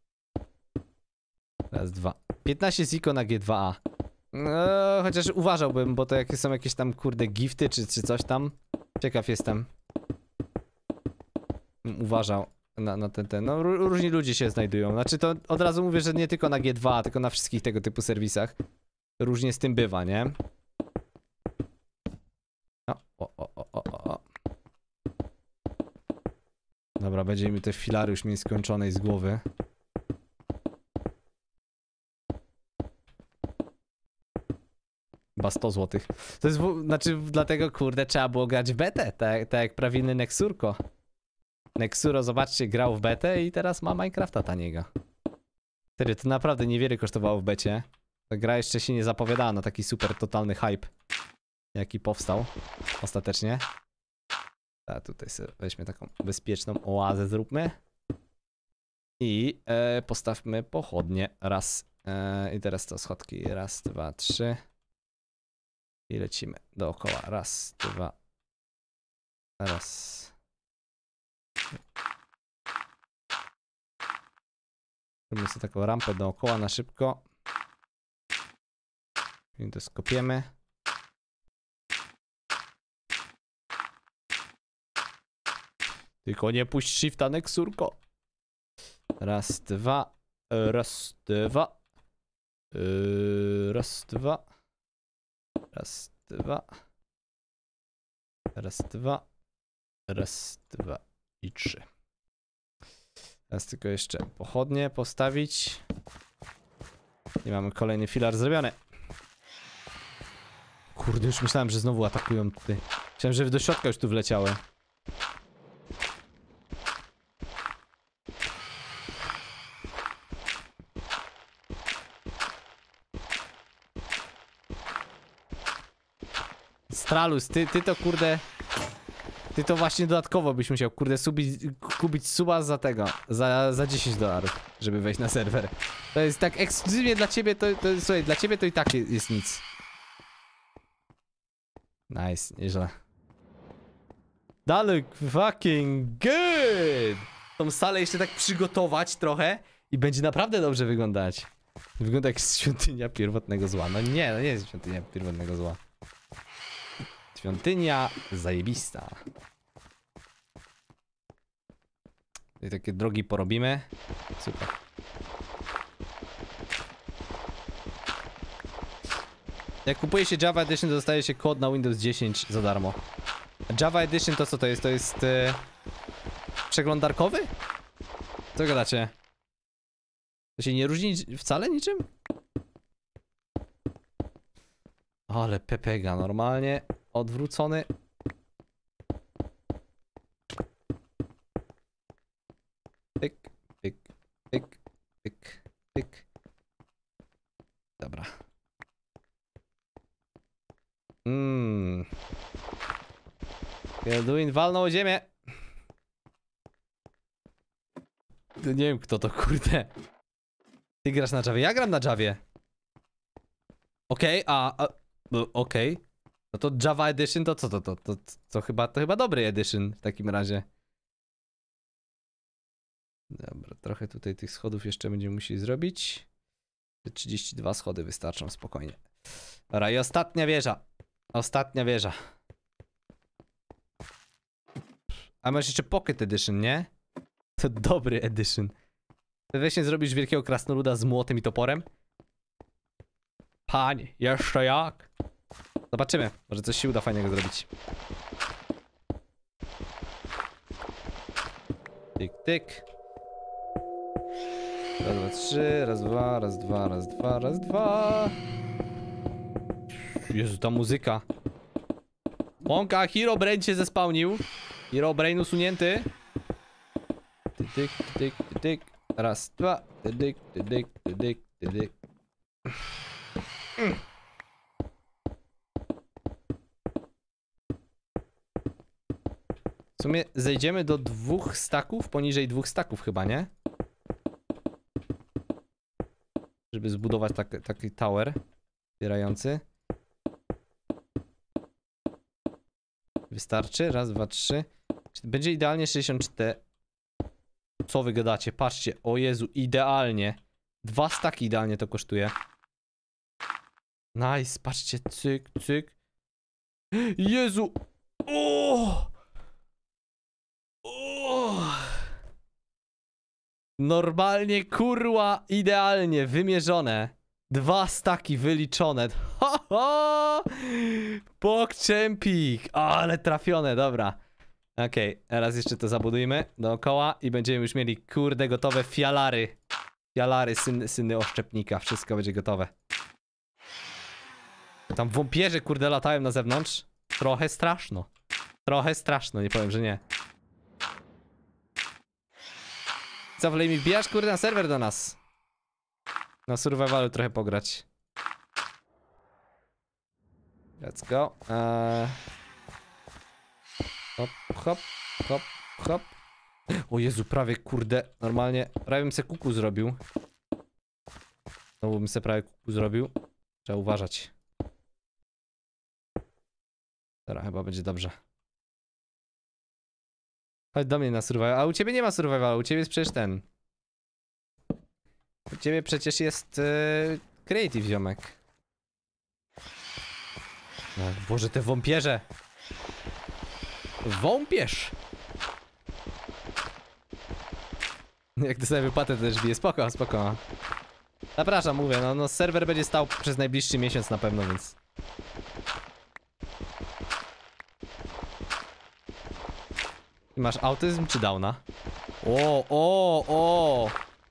Raz, dwa. piętnaście ziko na G dwa A. No, chociaż uważałbym, bo to jakie są jakieś tam, kurde, gifty czy, czy coś tam. Ciekaw jestem. Uważał na, na ten, ten. No, różni ludzie się znajdują. Znaczy to od razu mówię, że nie tylko na G dwa A, tylko na wszystkich tego typu serwisach. Różnie z tym bywa, nie? No, o, o, o, o, o. Dobra, będzie mi te filary już mieć skończonej z głowy. Chyba sto złotych. To jest, znaczy, dlatego, kurde, trzeba było grać w betę, tak, tak jak prawilny Nexurko. Nexuro, zobaczcie, grał w betę i teraz ma Minecrafta taniego. Serio, to naprawdę niewiele kosztowało w becie. Ta gra jeszcze się nie zapowiadała na taki super totalny hype, jaki powstał ostatecznie. A tutaj sobie weźmy taką bezpieczną oazę, zróbmy. I e, postawmy pochodnie. Raz. E, I teraz to schodki. Raz, dwa, trzy. I lecimy dookoła. Raz, dwa. Raz. Robimy sobie taką rampę dookoła na szybko. I to skopiemy. Tylko nie puść shifta, Nexurko. Raz, dwa. Raz, dwa. Yy, raz, dwa. Raz, dwa. Raz, dwa. Raz, dwa i trzy. Teraz tylko jeszcze pochodnie postawić. I mamy kolejny filar zrobiony. Kurde, już myślałem, że znowu atakują tutaj. Myślałem, że do środka już tu wleciały. Stralus, ty, ty to kurde... Ty to właśnie dodatkowo byś musiał, kurde, subić, kupić suba za tego, za, za dziesięć dolarów, żeby wejść na serwer. To jest tak ekskluzywnie dla ciebie, to, to słuchaj, dla ciebie to i tak jest, jest nic. Nice, nieźle. Dalej, fucking good! Tą salę jeszcze tak przygotować trochę i będzie naprawdę dobrze wyglądać. Wygląda jak świątynia pierwotnego zła. No nie, no nie jest świątynia pierwotnego zła. Świątynia zajebista. Tutaj takie drogi porobimy. Super. Jak kupuje się Java Edition, to dostaje się kod na Windows dziesięć za darmo. Java Edition to co to jest? To jest... E... przeglądarkowy? Co gadacie? To się nie różni wcale niczym? Ale pepega, normalnie odwrócony. Pyk, pyk, pyk, pyk, pyk. Dobra. Mmm. Elduin walnął o ziemię. Nie wiem kto to, kurde. Ty grasz na Javie? Ja gram na Javie. Okej, okay, a... a okej. Okay. No to Java Edition to co to, to, to, to, to chyba, to chyba dobry edition w takim razie. Dobra, trochę tutaj tych schodów jeszcze będziemy musieli zrobić. trzydzieści dwa schody wystarczą spokojnie. Dobra, i ostatnia wieża. Ostatnia wieża. A masz jeszcze Pocket Edition, nie? To dobry edition. Weź nie zrobisz wielkiego krasnoluda z młotem i toporem? Panie, jeszcze jak? Zobaczymy, może coś się uda fajnego zrobić. Tyk, tyk. Raz, dwa, trzy, raz, dwa, raz, dwa, raz, dwa, raz, dwa. Jezu, ta muzyka. Łąka, Herobrine się zespałnił. Herobrine usunięty. Tyk, tyk, tyk, tyk. Raz, dwa. Tyk, tyk, tyk, tyk, tyk. W sumie zejdziemy do dwóch staków, poniżej dwóch staków chyba, nie? Żeby zbudować tak, taki tower wspierający. Wystarczy? Raz, dwa, trzy. Będzie idealnie sześćdziesiąt cztery. Co wy gadacie? Patrzcie, o Jezu, idealnie. Dwa staki idealnie to kosztuje. Nice, patrzcie, cyk, cyk. Jezu! O! O! Normalnie, kurwa, idealnie wymierzone. Dwa staki wyliczone. Ho, ho! Pokczempik! Ale trafione, dobra. Okej, okay, teraz jeszcze to zabudujmy dookoła i będziemy już mieli, kurde, gotowe fialary. Fialary, syn, syny oszczepnika, wszystko będzie gotowe. Tam wąpierze, kurde, latają na zewnątrz. Trochę straszno. Trochę straszno, nie powiem, że nie. Co, wolej mi wbijasz, kurde, na serwer do nas? Na survivalu trochę pograć. Let's go. Eee... Hop, hop, hop, hop. O Jezu, prawie, kurde, normalnie, prawie bym se kuku zrobił. Znowu bym se prawie kuku zrobił. Trzeba uważać. Teraz chyba będzie dobrze. Chodź do mnie na survival. A u ciebie nie ma survival, u ciebie jest przecież ten. U ciebie przecież jest yy, creative, ziomek. No Boże, te wąpierze. Wąpierz! Jak dostaję wypłatę, to też bije. Spoko, spoko. Zapraszam, mówię, no, no serwer będzie stał przez najbliższy miesiąc na pewno, więc... Masz autyzm czy downa? O, o, o!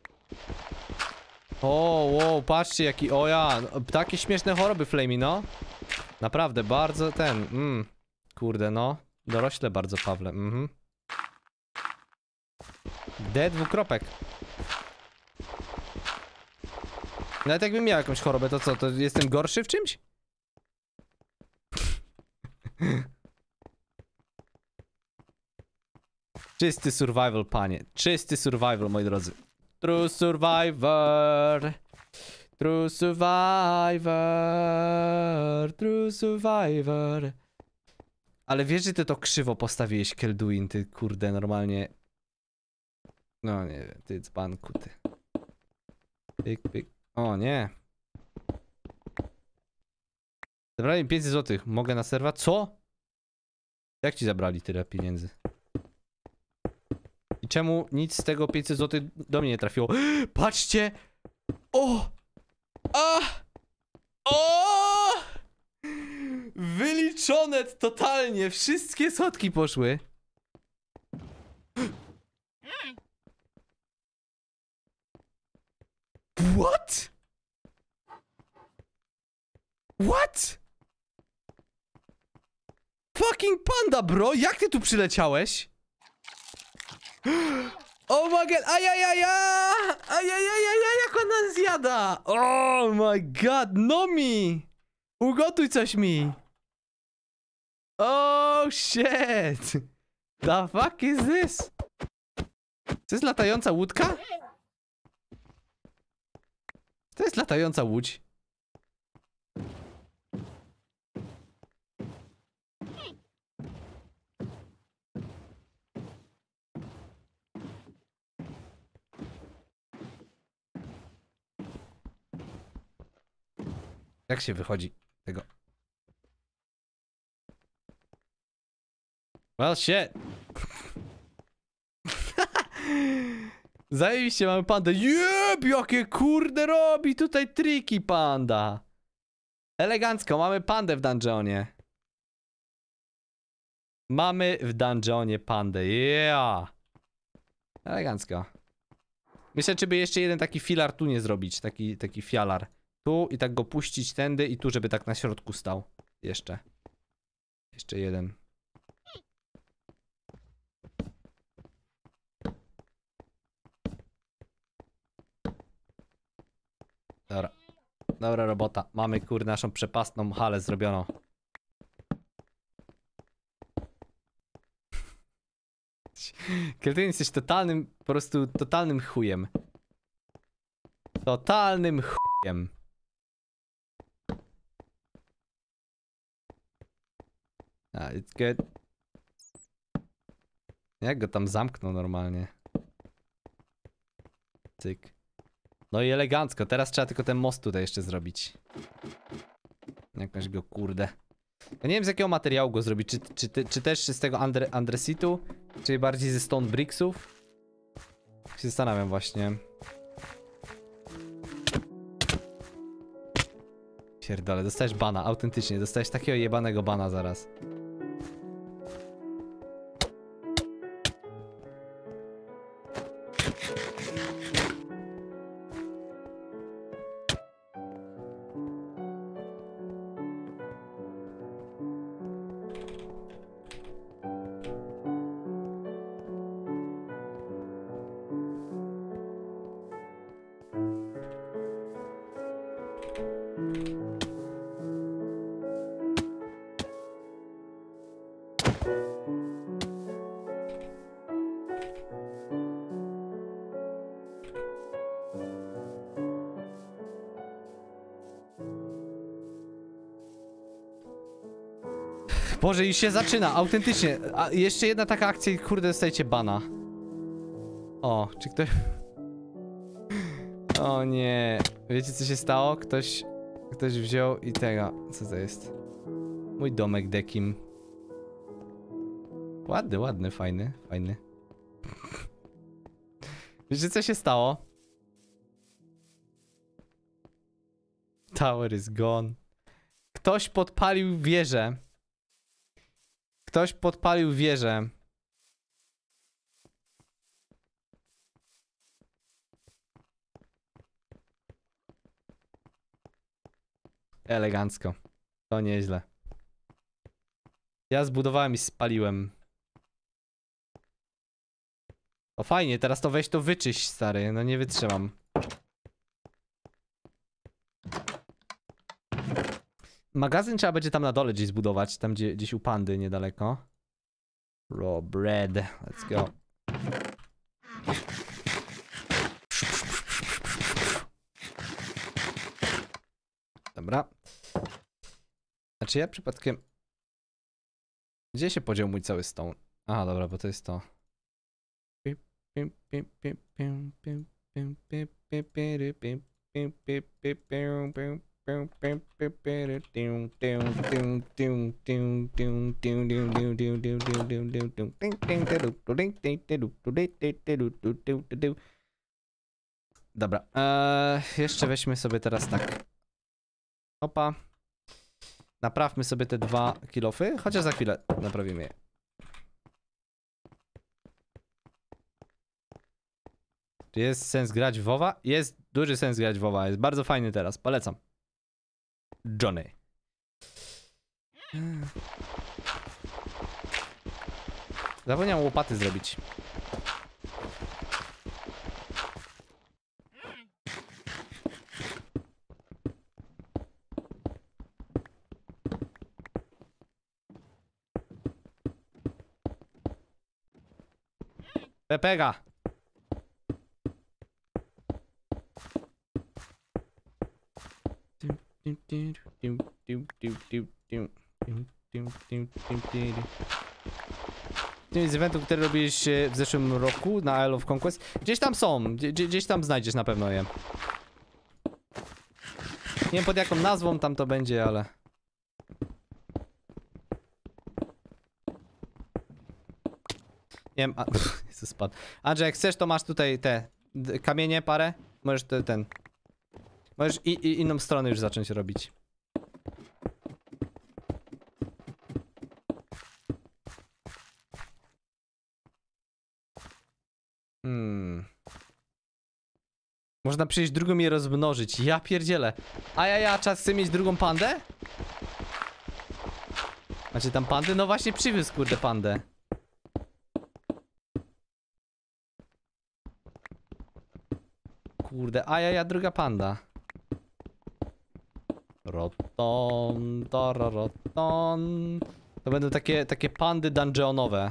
O, wow, patrzcie jaki, o ja, takie śmieszne choroby Flamey, no. Naprawdę, bardzo ten, mm. kurde, no. Dorośle bardzo, Pawle, mhm. D dwukropek. Nawet jakbym miał jakąś chorobę, to co, to jestem gorszy w czymś? Czysty survival, panie. Czysty survival, moi drodzy. True survivor. True survivor. True survivor. Ale wiesz, że ty to krzywo postawiłeś, Kelduin, ty kurde, normalnie. No nie wiem, ty dzbanku, ty. Pyk, pyk. O nie. Zabrali mi pięćset złotych. Mogę na serwa? Co? Jak ci zabrali tyle pieniędzy? I czemu nic z tego pięćset złotych do mnie nie trafiło? Patrzcie! O! A! O! Wyliczone totalnie! Wszystkie schodki poszły. What? What? Fucking panda, bro! Jak ty tu przyleciałeś? Oh my god! Ajajaja! Ajajaja! Jak on nas zjada! Oh my god! No mi! Ugotuj coś mi! Oh shit! The fuck is this? To jest latająca łódka? To jest latająca łódź. Jak się wychodzi tego? Well shit. Zajebiście, mamy pandę. Jeb, jakie kurde robi tutaj triki panda. Elegancko, mamy pandę w dungeonie. Mamy w dungeonie pandę, yeah. Elegancko. Myślę, czy by jeszcze jeden taki filar tu nie zrobić, taki, taki fialar. Tu i tak go puścić tędy i tu, żeby tak na środku stał. Jeszcze. Jeszcze jeden. Dobra. Dobra robota. Mamy kurde naszą przepastną halę zrobioną. Keltyn, jesteś totalnym, po prostu totalnym chujem. Totalnym chujem. Ah, it's good. Jak go tam zamknął normalnie? Cyk. No i elegancko, teraz trzeba tylko ten most tutaj jeszcze zrobić. Jakoś go kurde. Ja nie wiem z jakiego materiału go zrobić, czy, czy, czy, czy też z tego andre, andresitu, czy bardziej ze stone bricksów? Się zastanawiam właśnie. Pierdole, dostajesz bana, autentycznie, dostajesz takiego jebanego bana zaraz. Boże, już się zaczyna, autentycznie. A jeszcze jedna taka akcja i kurde dostajecie bana. O, czy ktoś... O nie. Wiecie co się stało? Ktoś... Ktoś wziął i tego... Co to jest? Mój domek dekim. Ładny, ładny, fajny, fajny. Wiecie co się stało? Tower is gone. Ktoś podpalił wieżę. Ktoś podpalił wieżę. Elegancko. To nieźle. Ja zbudowałem i spaliłem. O fajnie, teraz to weź to wyczyść, stary. No nie wytrzymam. Magazyn trzeba będzie tam na dole gdzieś zbudować, tam gdzie, gdzieś u pandy niedaleko. Raw bread, let's go. Dobra. Znaczy ja przypadkiem... Gdzie się podział mój cały stone? Aha, dobra, bo to jest to. Dobra, eee, jeszcze weźmy sobie teraz tak. Opa. Naprawmy sobie te dwa kilofy, chociaż za chwilę naprawimy je. Czy jest sens grać w WoWa? Jest duży sens grać w WoWa, jest bardzo fajny teraz, polecam. Johnny. Zapomniałem łopaty zrobić. Pepega! Z eventu, który robiłeś w zeszłym roku na Isle of Conquest. Gdzieś tam są, gdzie, gdzieś tam znajdziesz na pewno je. Nie wiem pod jaką nazwą tam to będzie, ale... Nie wiem, a... Jezus, spadł. Andrzej, jak chcesz, to masz tutaj te kamienie parę. Możesz te, ten... Możesz i, i inną stronę już zacząć robić. Hmm. Można przyjść drugą i je rozmnożyć. Ja pierdzielę. A ja, ja, czas chce mieć drugą pandę? Macie tam pandy? No właśnie przywiózł, kurde, pandę. Kurde, a ja, ja, druga panda. Roton, roton. To będą takie, takie pandy dungeonowe.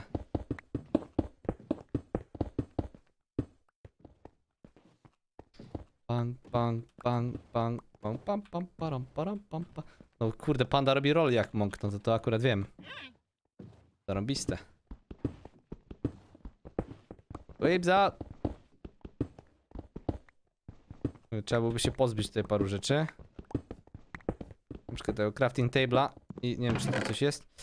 Pang, pang, pang, pang, pang, pam, pam, param, param, pam, pam. No kurde, panda robi rol jak monk, no to to akurat wiem. Zarąbiste. Whipsa! Trzeba byłoby się pozbyć tutaj paru rzeczy. Na przykład tego crafting table'a i nie wiem, czy to coś jest.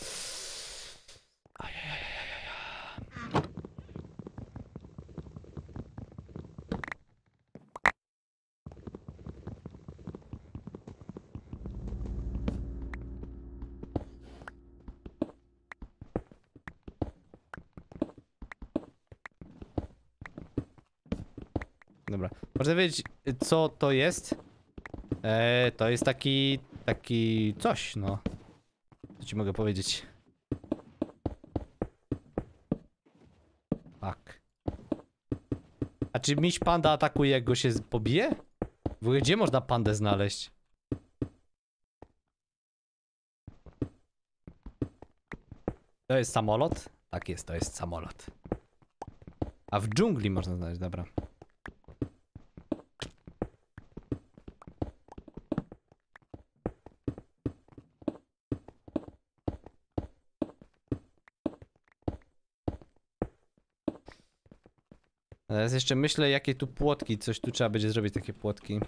Dobra. Można wiedzieć, co to jest? Eee, to jest taki... taki... coś, no. Co ci mogę powiedzieć? Tak. A czy miś panda atakuje, jak go się pobije? W ogóle gdzie można pandę znaleźć? To jest samolot? Tak jest, to jest samolot. A w dżungli można znaleźć, dobra. Teraz jeszcze myślę, jakie tu płotki, coś tu trzeba będzie zrobić, takie płotki.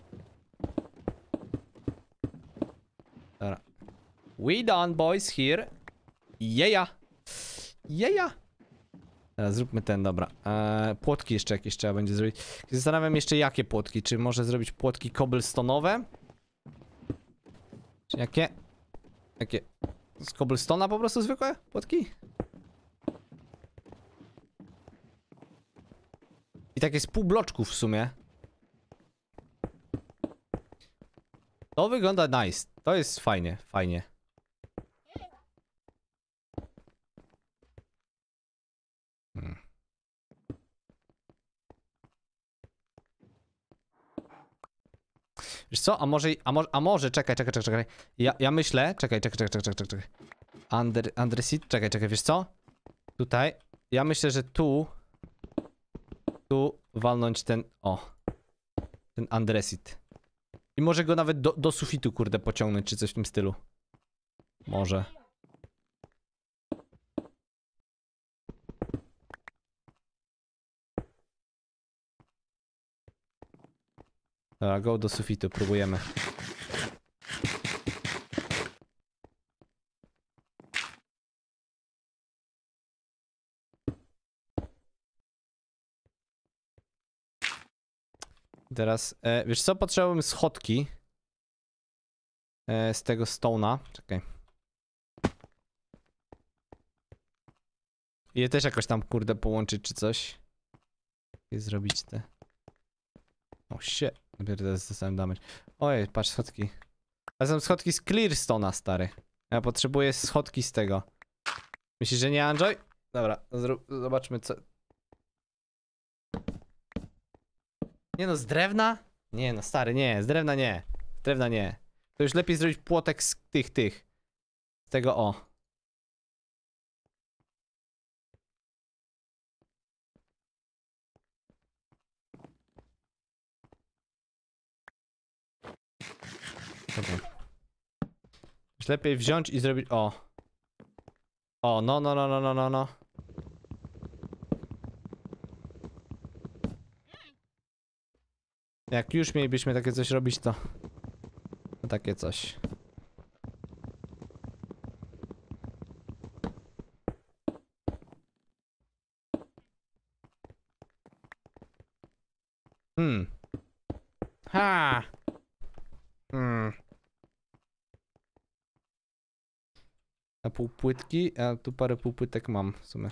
Dobra. We done, boys, here. Yeah. Yeah. Teraz zróbmy ten, dobra. Eee, płotki jeszcze jakieś trzeba będzie zrobić. Zastanawiam jeszcze, jakie płotki. Czy może zrobić płotki cobblestone'owe? Czy jakie? Jakie? Z cobblestone'a po prostu zwykłe płotki? I takie z pół bloczków w sumie. To wygląda nice. To jest fajnie, fajnie. Wiesz co, a może, a może, a może, czekaj, czekaj, czekaj, czekaj. Ja, ja myślę, czekaj, czekaj, czekaj, czekaj, czekaj, czekaj. Under, underseat, czekaj, czekaj, wiesz co? Tutaj, ja myślę, że tu, tu walnąć ten, o, ten underseat. I może go nawet do, do sufitu, kurde, pociągnąć, czy coś w tym stylu. Może. Dobra, go do sufitu, próbujemy. Teraz, e, wiesz co, potrzebujemy schodki. E, z tego stone'a. Czekaj. I je też jakoś tam, kurde, połączyć, czy coś. I zrobić te... O, shit. Dopiero teraz dostałem damage. Ojej, patrz, schodki. A są schodki z Clearstone'a, stary. Ja potrzebuję schodki z tego. Myślisz, że nie, Andrzej? Dobra, zobaczmy co... Nie no, z drewna? Nie no, stary, nie, z drewna nie. Z drewna nie. To już lepiej zrobić płotek z tych, tych. Z tego, o. Dobra. Już lepiej wziąć i zrobić, o. O, no, no, no, no, no, no, no. Jak już mielibyśmy takie coś robić, to... to takie coś. Hmm. Ha! Hmm. A półpłytki? A tu parę półpłytek mam w sumie.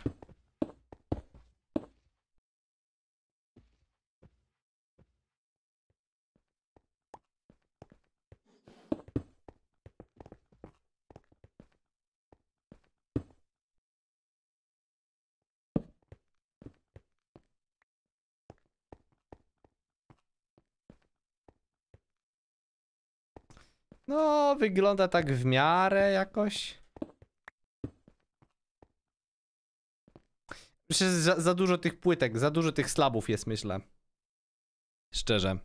No, wygląda tak w miarę jakoś. Myślę, że za, za dużo tych płytek, za dużo tych slabów jest, myślę. Szczerze.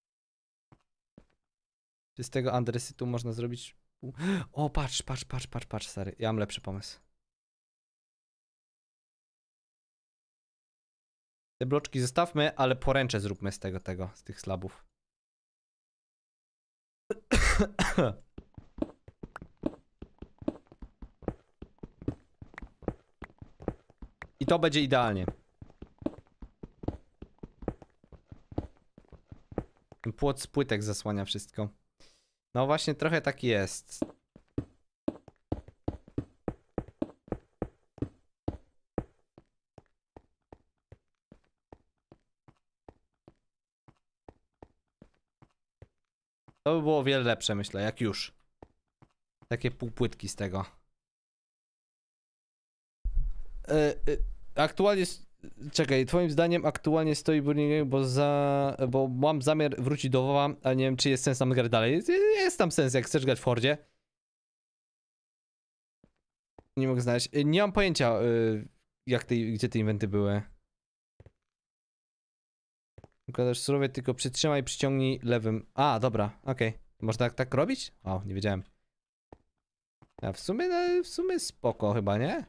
Czy z tego andresytu można zrobić... O, patrz, patrz, patrz, patrz, patrz, stary. Ja mam lepszy pomysł. Te bloczki zostawmy, ale poręcze zróbmy z tego, tego, z tych slabów. I to będzie idealnie. Ten płot z płytek zasłania wszystko. No właśnie, trochę tak jest. To by było o wiele lepsze, myślę, jak już. Takie półpłytki z tego. E, e, aktualnie... Czekaj, twoim zdaniem aktualnie stoi Burning, bo za... bo mam zamiar wrócić do WoWa, a nie wiem, czy jest sens tam grać dalej. Jest, jest tam sens, jak chcesz grać w Hordzie. Nie mogę znaleźć. Nie mam pojęcia, jak te, gdzie te inwenty były. Układasz surowie, tylko przytrzymaj i przyciągnij lewym. A, dobra, okej. Okay. Można tak, tak robić? O, nie wiedziałem. A w sumie, no, w sumie spoko chyba, nie?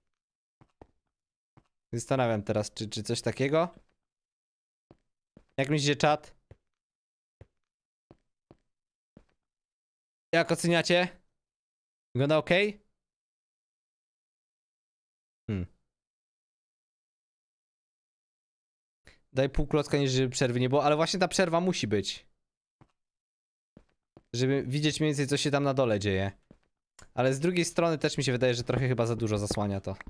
Zastanawiam teraz, czy, czy coś takiego? Jak myślicie, czat? Jak oceniacie? Wygląda ok? Hmm. Daj pół klocka, niż żeby przerwy nie było, ale właśnie ta przerwa musi być. Żeby widzieć mniej więcej, co się tam na dole dzieje. Ale z drugiej strony też mi się wydaje, że trochę chyba za dużo zasłania to.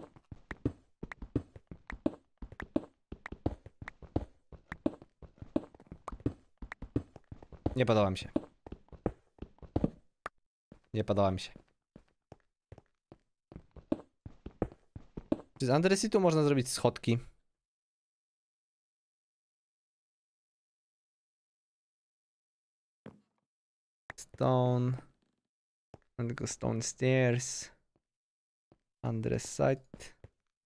Nie podoba mi się. Nie podoba mi się. Czy z andesitu można zrobić schodki? stone. And go stone stairs. Andesite.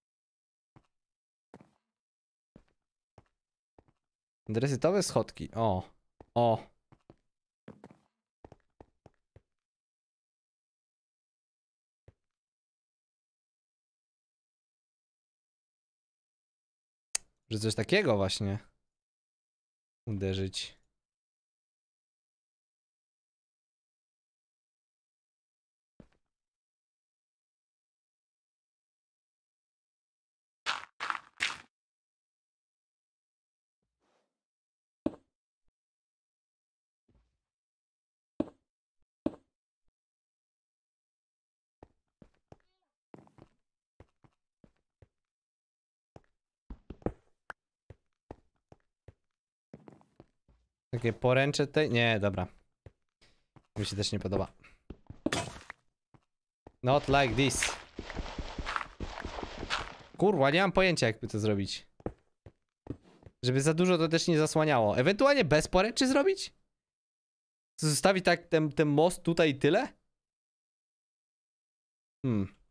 Andresytowe schodki. O. O. Że coś takiego właśnie uderzyć. Takie poręcze tej... Nie, dobra. Mi się też nie podoba. Not like this. Kurwa, nie mam pojęcia, jakby to zrobić. Żeby za dużo to też nie zasłaniało. Ewentualnie bez poręczy zrobić? Zostawić tak ten, ten most tutaj i tyle? Hmm.